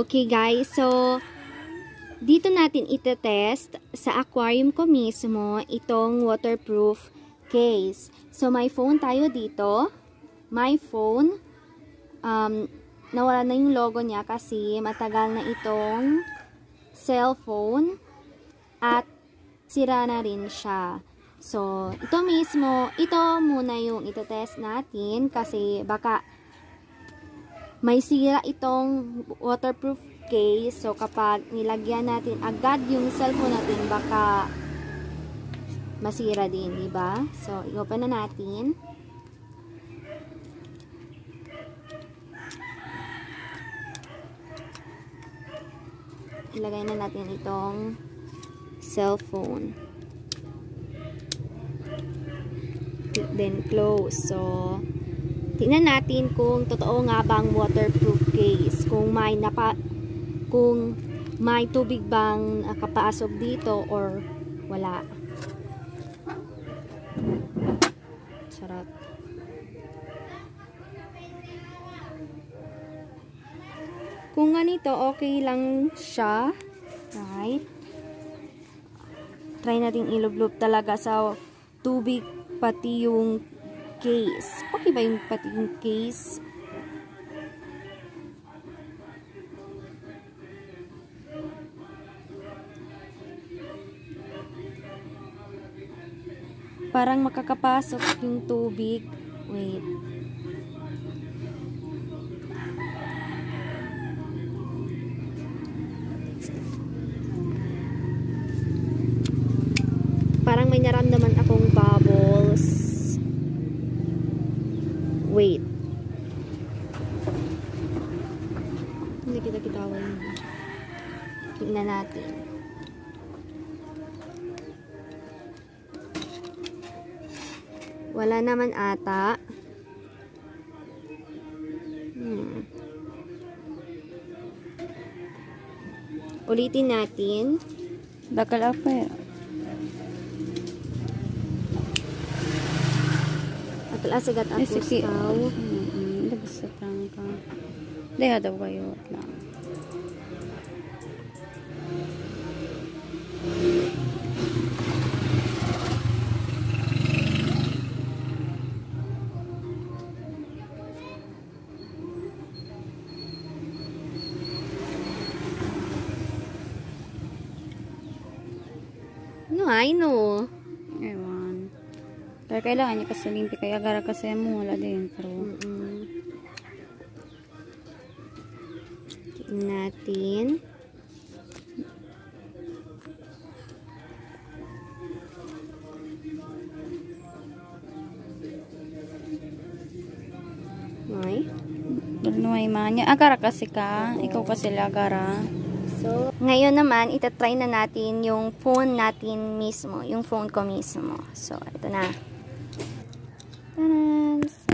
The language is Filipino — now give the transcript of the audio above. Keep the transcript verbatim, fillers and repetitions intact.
Okay guys, so dito natin itetest sa aquarium ko mismo itong waterproof case. So may phone tayo dito. My phone. Um, nawala na yung logo niya kasi matagal na itong cellphone at sira na rin siya. So, ito mismo, ito muna yung itetest natin kasi baka may sira itong waterproof case. So, kapag nilagyan natin agad yung cellphone natin, baka masira din, diba? So, i-open na natin. Ilagay na natin itong cellphone. Then, close. So, tingnan natin kung totoo nga bang waterproof case. Kung may napa, kung may tubig bang kapasok dito or wala. Sarap. Kung ganito, okay lang siya. Right? Try natin ilublob talaga sa tubig pati yung case. Okay ba yung pati yung case? Parang makakapasok yung tubig. Wait. Parang may naramdaman akong bubbles. Wait. Hindi kita kitawan. Tingnan natin. Wala naman ata. Hmm. Ulitin natin. Bakal apa ya? Asigat ako staw. Hindi basta prangka. Hindi hadaw kayo lang. No, I know. Ewan. Pero kailangan niya kasi limpi kaya gara kasi mo wala din. Pero Mm -mm. Tingnan natin. Ay. Nuay man niya. Agara kasi ka. Oo. Ikaw kasi lagara. So, ngayon naman, itatry na natin yung phone natin mismo. Yung phone ko mismo. So, ito na. Tanan! So,